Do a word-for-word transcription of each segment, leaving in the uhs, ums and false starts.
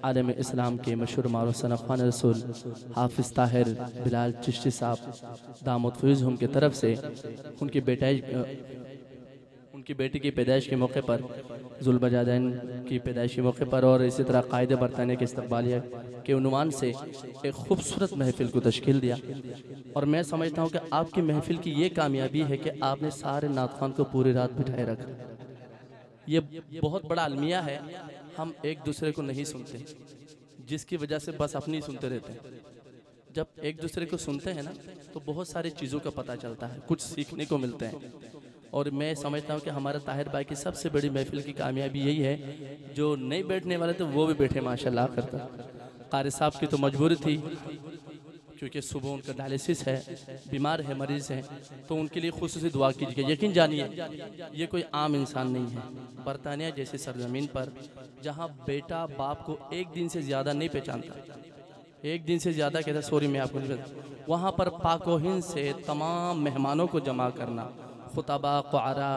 आलम इस्लाम के मशहूर मारूफ सनफ़ान रसूल हाफिज़ ताहिर बिलाल चिश्ती साहब दामद फ़यूज़ की तरफ से उनकी बेटाई उनकी बेटी की पैदाइश के मौके पर जुल्बजादैन की पैदाइश के मौके पर और इसी तरह कायदे बरताने के इस्तकबालिया के उन्वान से एक खूबसूरत महफिल को तश्कील दिया। और मैं समझता हूँ कि आपकी महफिल की ये कामयाबी है कि आपने सारे नातखान को पूरी रात बिठाए रखा। ये बहुत बड़ा अलमिया है। हम एक दूसरे को नहीं सुनते, जिसकी वजह से बस अपनी सुनते रहते हैं। जब एक दूसरे को सुनते हैं ना तो बहुत सारी चीज़ों का पता चलता है, कुछ सीखने को मिलते हैं। और मैं समझता हूँ कि हमारे ताहिर भाई की सबसे बड़ी महफिल की कामयाबी यही है, जो नहीं बैठने वाले थे वो भी बैठे माशाल्लाह करता। कारी साहब की तो मजबूरी थी क्योंकि सुबह उनका डायलिसिस है, बीमार है, मरीज़ है, तो उनके लिए खुसूसी दुआ कीजिए। यकीन जानिए ये कोई आम इंसान नहीं है। बरतानिया जैसी सरजमीन पर जहाँ बेटा बाप को एक दिन से ज़्यादा नहीं पहचानता, एक दिन से ज़्यादा कहता सॉरी मैं आपको नहीं पहचानता, वहाँ पर पाकोहिन से तमाम मेहमानों को जमा करना, खुतबा क़ुआरा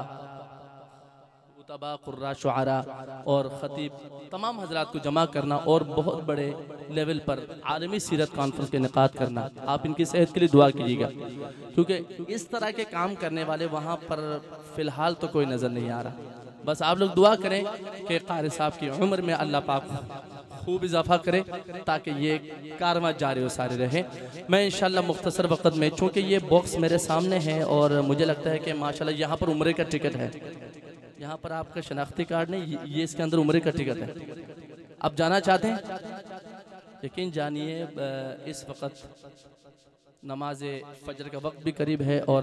खुतबा क़ुर्रा शुआरा और ख़तीब तमाम हजरात को जमा करना और बहुत बड़े लेवल पर आलमी सीरत कॉन्फ्रेंस के इनेकाद करना। आप इनकी सेहत के लिए दुआ कीजिएगा, क्योंकि इस तरह के काम करने वाले वहाँ पर फ़िलहाल तो कोई नज़र नहीं आ रहा। बस आप लोग दुआ करें कि क़ारी साहब की उम्र में अल्लाह पाक खूब इजाफा करे ताकि ये कारवां जारी व सारी रहे। मैं इंशाल्लाह मुख्तसर वक़्त में, चूँकि ये बॉक्स मेरे सामने है और मुझे लगता है कि माशाल्लाह यहाँ पर उम्रे का टिकट है, यहाँ पर आपका शनाख्ती कार्ड नहीं, ये इसके अंदर उम्रे का टिकट है। आप जाना चाहते हैं? यकीन जानिए इस वक़्त नमाज फजर का वक्त भी करीब है और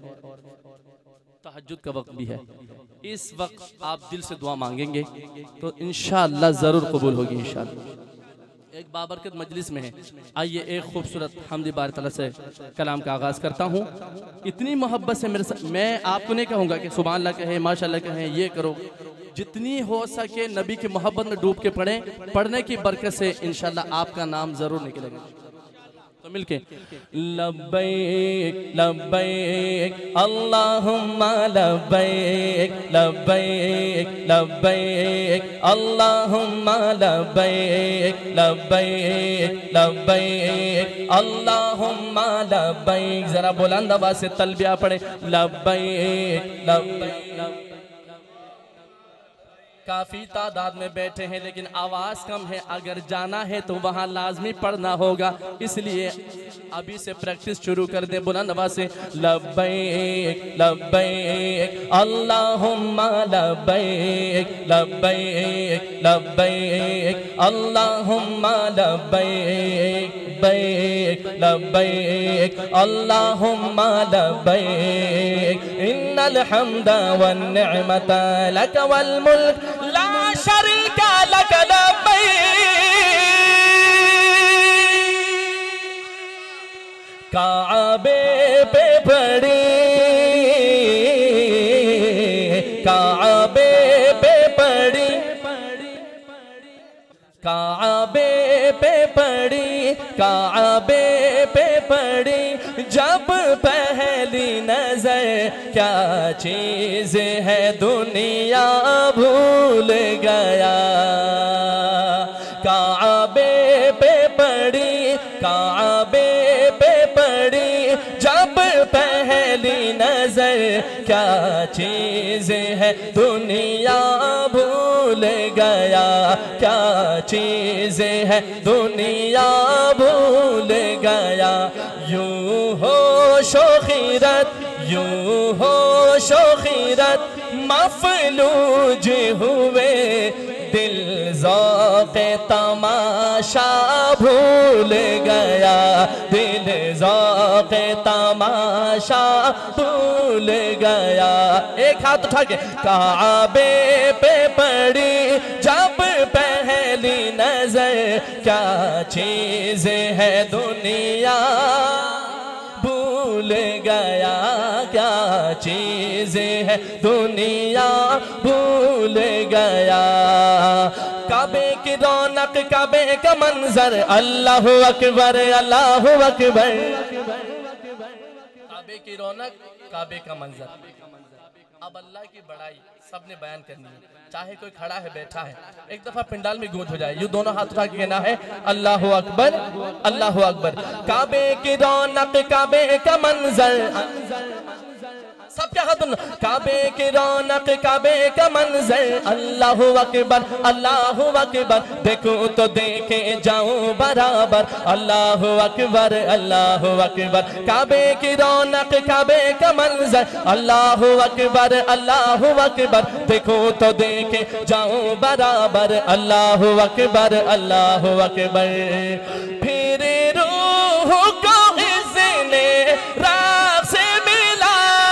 तहज्जुद का वक्त भी है। इस वक्त आप दिल से दुआ मांगेंगे तो इंशाअल्लाह ज़रूर कबूल होगी इंशाअल्लाह। एक बाबरकत मजलिस में है। आइए एक खूबसूरत हम्द बारी तआला से कलाम का आगाज़ करता हूँ। इतनी मोहब्बत से मेरे साथ, मैं आपको नहीं कहूँगा कि सुभान अल्लाह कहें, माशाअल्लाह कहें, ये करो। जितनी हो सके नबी की मोहब्बत में डूब के पढ़ें। पढ़ने की बरकत से इंशाअल्लाह आपका नाम ज़रूर निकलेगा। तो मिलके लब्बैक लब्बैक अल्लाहुम्मा लब्बैक लब्बैक लब्बैक अल्लाहुम्मा लब्बैक लब्बैक लब्बैक अल्लाहुम्मा लब्बैक। जरा बुलंद आवाज से तलबिया पढ़े, लब्बैक लब्बैक। काफ़ी तादाद में बैठे हैं लेकिन आवाज़ कम है, अगर जाना है तो वहाँ लाजमी पढ़ना होगा, इसलिए अभी से प्रैक्टिस शुरू कर दे। बुलंद आवाज़ से लब्बैक लब्बैक अल्लाहुम्मा लब्बैक लब्बैक लब्बैक अल्लाहुम्मा लब्बैक बैक लब्बैक अल्लाहुम्मा लब्बैक इन्नल हम्दा वन निअमता लक वल मुल्क ला शरीका लक लब्बैक। काबे पे पड़ी काबे पे पड़ी काबे पे पड़ी काबे पे पड़ी जब पहली नजर, क्या चीज है दुनिया भूल गया। काबे पे पड़ी काबे पे पड़ी जब पहली नजर, क्या चीज है दुनिया भूल गया। क्या चीज है दुनिया भूल गया। यूं हो शोखीरत यूं हो शोखीरत मफलूज हुए, दिल ज़ौक़े तमाशा भूल गया। दिल ज़ौक़े तमाशा भूल गया। एक हाथ उठा के काबे पे पड़ी जब पहली नजर, क्या चीज है दुनिया भूल गया। क्या चीज है दुनिया भूल गया। काबे की रौनक काबे का मंजर, अल्लाह अकबर अल्लाह अकबर। काबे की रौनक काबे का मंजर। अब अल्लाह की बड़ाई सबने बयान करनी है, चाहे कोई खड़ा है बैठा है, एक दफा पिंडाल में गूंज हो जाए। यूं दोनों हाथ उठा के कहना है अल्लाह अकबर अल्लाह अकबर। काबे की रौनक काबे का मंजर, सब क्या हाथ काबे की रौनक काबे का मंजर, अल्लाह अकबर अल्लाह अकबर। देखूं तो देखे जाऊं बराबर, अल्लाह अकबर अल्लाह अकबर। काबे की रौनक काबे का मंजर, अल्लाह अकबर अल्लाह अकबर। देखूं तो देखे जाऊं बराबर, अल्लाह अकबर अल्लाह अकबर। फिर रूह को इसने राह से मिला,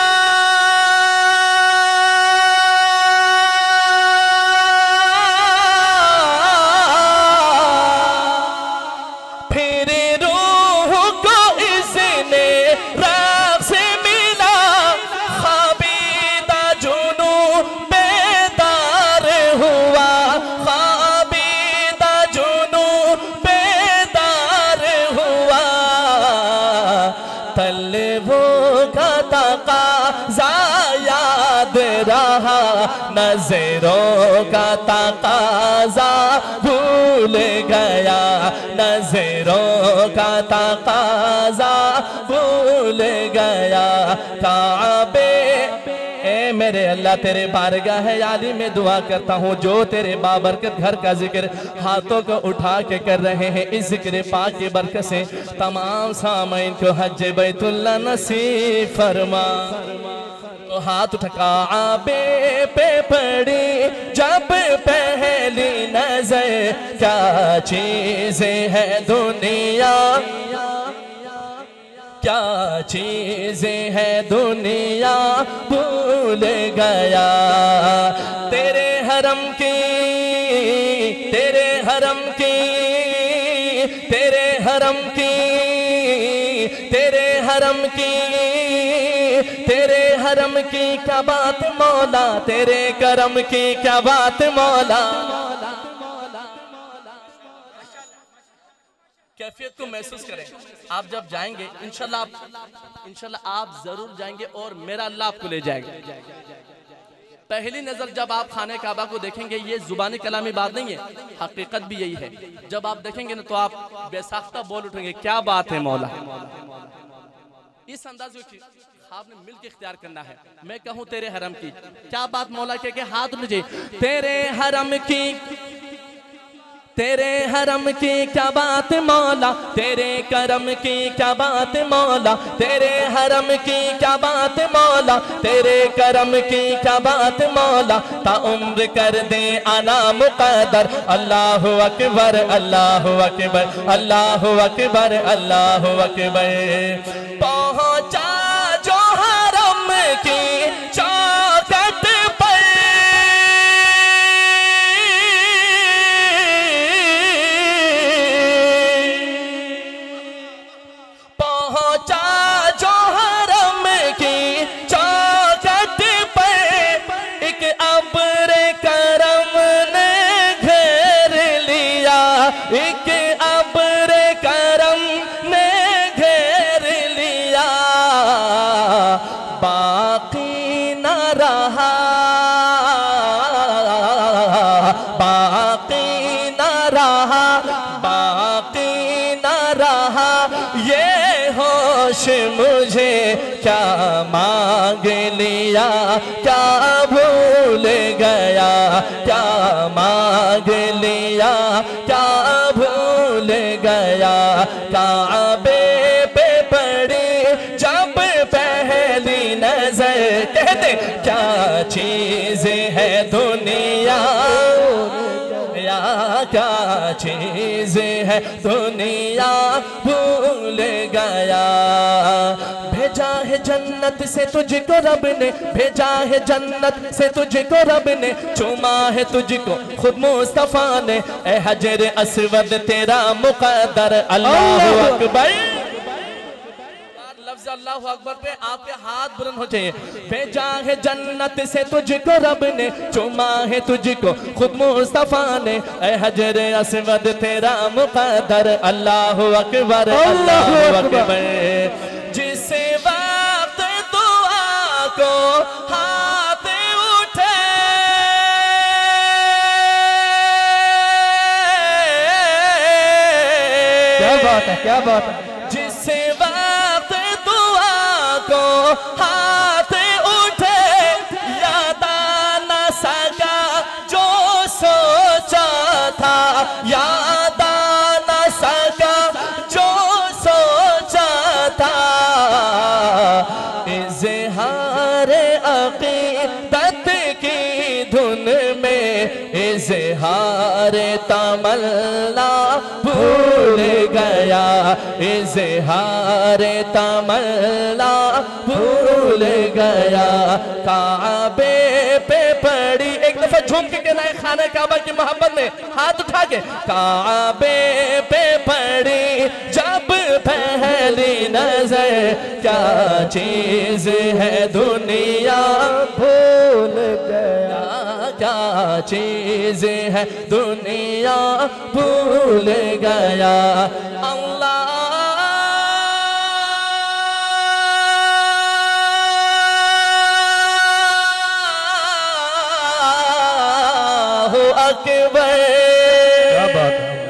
नजरों का तकाजा भूल गया, नजरों का तकाजा भूल गया। काबे ए मेरे अल्लाह तेरे बारगाह आली में दुआ करता हूँ, जो तेरे बाबरकत घर का जिक्र हाथों को उठा के कर रहे हैं, इस जिक्र पाक की बरकत से तमाम सामईन को हज बैतुल्लाह नसीब फरमा। तो हाथ उठा काबे पे पड़ी जब पहली नजर, क्या चीज़ें है दुनिया क्या चीज़ें है दुनिया भूल गया। तेरे हरम की तेरे हरम की तेरे हरम की तेरे हरम की तेरे हरम की क्या बात मौला, तेरे करम की क्या बात मौला। कैफियत को महसूस करें। आप जब जाएंगे इंशाल्लाह आप इंशाल्लाह आप जरूर जाएंगे और मेरा अल्लाह आपको ले जाएगा। पहली नजर जब आप खाने काबा को देखेंगे, ये जुबानी कलामी बात नहीं है, हकीकत भी यही है। जब आप देखेंगे ना तो आप बेसाख्ता बोल उठेंगे क्या बात है मौला। इस अंदाज में आपने मिलकर इख्तियार करना है। मैं कहूँ तेरे हरम की क्या बात मौला के, के हाथ मुझे तेरे हरम की तेरे हरम की क्या बात मौला, तेरे करम की क्या बात मौला, तेरे हरम की क्या बात मौला, तेरे करम की क्या बात मौला। ता उम्र कर दे आना मुक़द्दर, अल्लाह अकबर अल्लाह अकबर अल्लाह अकबर अल्लाह अकबर। पहुंचा जो हरम की चौखट पर, एक अब्र करम ने घेर लिया, बाकी न रहा बाकी न रहा बाकी न रहा। ये होश मुझे क्या मांग लिया, क्या भूल गया, क्या मांग लिया, क्या भूल गया। काबे पे पड़ी जब पहली नजर, कहते क्या चीज़ें है दुनिया, क्या चीज़ें है दुनिया भूल गया। भेजा है जन्नत से तुझको रब ने, भेजा है जन्नत से तुझको रब ने, चुमा है तुझको खुद मुस्तफा ने, ए हजर अस्वद तेरा मुक़द्दर। अल्लाह अकबर, लफ्ज़ अल्लाह अकबर पे आपके हाथ बुलंद हो जाए। भेजा है जन्नत से तुझको रब ने, चुमा है तुझको खुद मुस्तफा ने, ए हजर अस्वद तेरा मुक़द्दर। अल्लाह अकबर अल्लाह अकबर। जिस वक्त दुआ को हाथ उठे, क्या बात है, क्या बात है। जिस वक्त दुआ को हाथ उठे याद न सका जो सोचा था, याद न सका जो सोचा था। इज़हार अक़ीदत की धुन में इज़हार तमन्ना भूल गया, इज़हार तमन्ना भूल गया। काबे पे पड़ी, एक दफा झूम के कहना है खाना काबा की मोहब्बत में, हाथ उठा के। काबे पे पड़ी जब पहली नजर, क्या चीज है दुनिया भूल गया, क्या चीज है दुनिया भूल गया। अल्लाह अकबर, क्या बात है।